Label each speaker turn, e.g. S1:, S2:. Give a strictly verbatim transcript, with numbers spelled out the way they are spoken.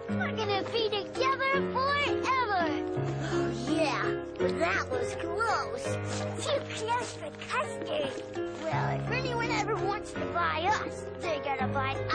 S1: We're gonna be together forever. Oh, yeah, but that was gross. Too close for custard. Well, if anyone ever wants to buy us, they gotta buy